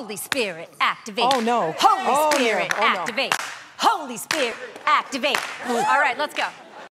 Holy Spirit, activate. Oh, no. Holy Oh, Spirit, no. Oh, no. activate. Holy Spirit, activate. All right, let's go.